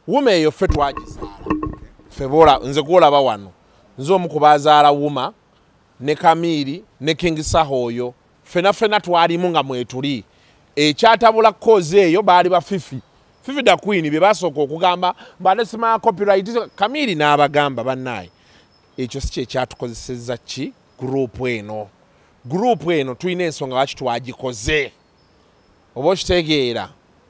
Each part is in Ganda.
wuma eyo ffe twagizaala ffe bola nze gwolaba wano nze omu ku bazaala wuma ne Kamiiri ne King Saha oyo fena twalimu nga mwetuli ekyatabula kozi eyo baali ba FFE da Queen bye basooka okugamba banesima copyright Kamiiri n'abagamba bannaye ekyo si kye kyatukozesezza ki group eno tulina ensonga lwaki twagikoze oba okitegeera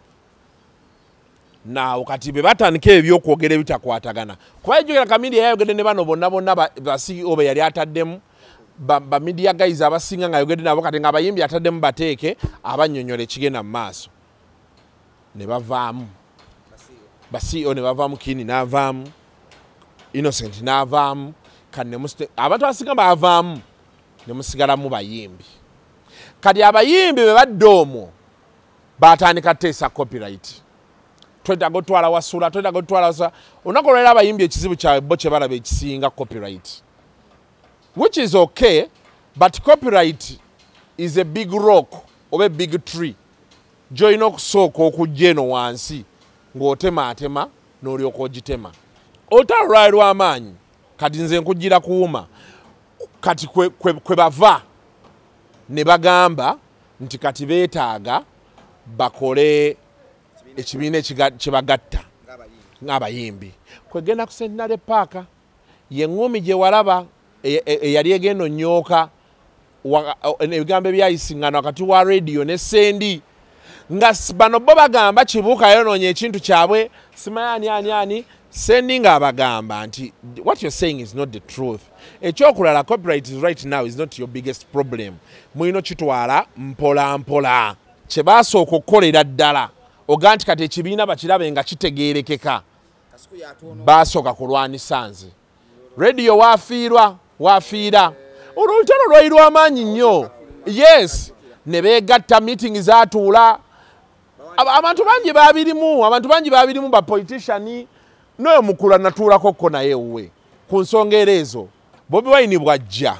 naawe kati be batandika ebyokwogera ebitakwatagana kuba ejjukira Kamiiri yayogedde ne bano bonna ba CEO be yali ataddemu ba media guys abasinga nga yogedde nabo kati nga abayimbi ataddemu bateeke abannyonnyola ekigenda mu maaso ne bavaamu ba CEO ne bavaamu Kini n'avaamu Innocent n'avaamu abantu abasinga bavaamu ne musigalamu bayimbi kati abayimbi be badde omwo batandika teesa copyright twetaaga otwala wasula olunaku olwaliro abayimbi ekizibu kyabwe bo kye balaba ekisinga copyright which is okay, but copyright is a big rock or a big tree. Join okusooka okujja eno wansi ng'otemaatema n'olyoka ogitema. Olutalo lw'amaanyi kati nze nkujjira kuwuma kati kwe bava ne bagamba nti kati beetaaga bakole ekibiina kye bagatta ng'abayimbi. Kwegenda ku Centenary Park ye ngumi gye walaba yali egenda onyooka ebigambo ebyayisingana wakati wa radio ne Sendi nga bano bo bagamba Kibuuka yonoonya ekintu kyabwe simanyi ani Sendi ng'abagamba nti what you're saying is not the truth. Ekyokulala copyright right now is not your biggest problem. Mulina kitwala mpola kye basooka okukolera ddala oga nti kati ekibiina bakirabe nga kitegeerekeka basooka kulwanisa nze radio wafiira olutalo lwali lw'amaanyi nnyo. Yes, ne beegatta meeting zaatuula abantu bangi baabirimu ba politician n'oyo mukulu natuulako ko naye ewuwe ku nsonga ezo Bobi Wine bwajja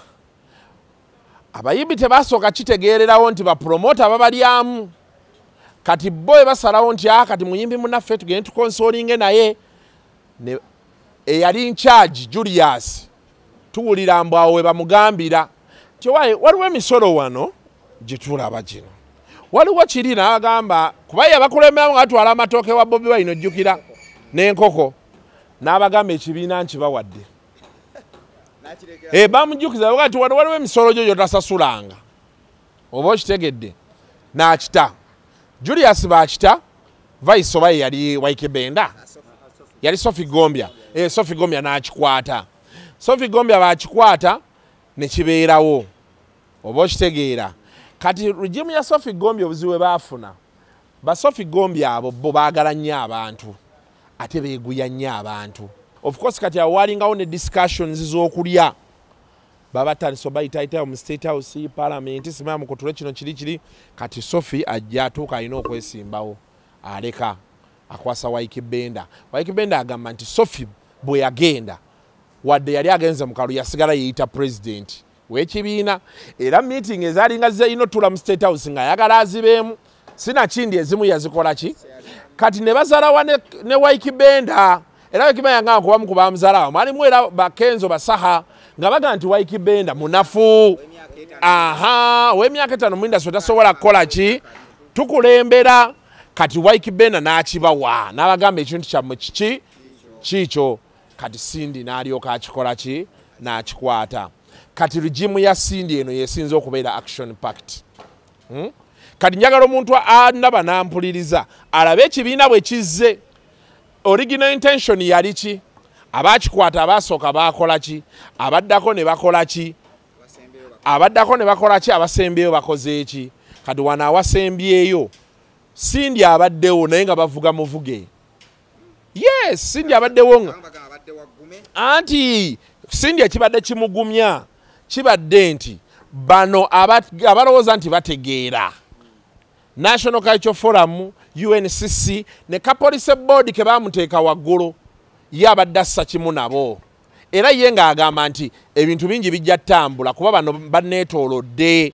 abayimbi tebasooka kitegeererawo nti bapromota babalyamu kati bo basalawo nti kati muyimbi munaffe tugende tukonsolinge naye eyali in charge Julius tuwulira mbu awo we bamugambira nti waliwo emisolo wano gye tulaba gino waliwo kiri n'abagamba kuba yabakulemberamu nga batwala amatooke wa Bobi Wine ojjukira n'enkoko n'abagamba ekibiina nkibawadde bamujjukiza baga nti waliwo emisolo gyo gyotasasulanga oba okitegedde n'akita Julius bakita vice oba yali Waikibenda yali Sophie Gombya Sophie Gombya n'akikwata Sophie Gombya bakikwata ne kibeerawo oba okitegeera kati regimu ya Sophie Gombya obuzibu baafuna ba Sophie Gombya abo bo baagala nnyo abantu ate beeguya nnyo abantu of course kati awo walingawo ne discussions z'okulya babatandise bayitayo mu State House Parliament simaya mu kutule kino kiri kati Sophie ajja atuuka alina okwesimbawo aleka akwasa Waikibenda agamba nti Sophie bwe yagenda wadde yali agenze mu kalu yasigala yeeyita president w'ekibiina era meeting ezaalinga zirina otuula mu State House nga ayagala azibeemu sinakindi ezimu yazikola ki kati ne bazaalawa ne Waikibenda era Waikibenda yangamba kubamu ku bamuzaalawo mwalimu era bakenzo basaha nga baga nti Waikibenda munafu w'emyaka 5 mu industry tasobola kukola ki tukulembera kati Waikibenda n'akibawa n'abagamba ekintu kyammwe kikyo kati Sindi n'alyoka akikola ki n'akikwata kati regimu ya Sindi eno yesinza okubeera action pact kati njagala omuntu andaba n'ampuliriza alabe ekibiina bwe kizze original intention yali ki abakikwata abasooka bakola ki abaddako ne bakola ki abasembyeyo bakoze eki kati wano awasembyeyo Sindi abaddewo naye nga bavuga muvuge yes Sindi abaddewo nga anti Sindi ekibadde kimugumya kibadde nti bano abalowooza nti bategeera National Cultural Forum UNCC ne Kapolice Board ke bamuteeka waggulu ye abadde assa kimu nabo era ye ng'agamba nti ebintu bingi bijja ttambula kuba bano banneetoolodde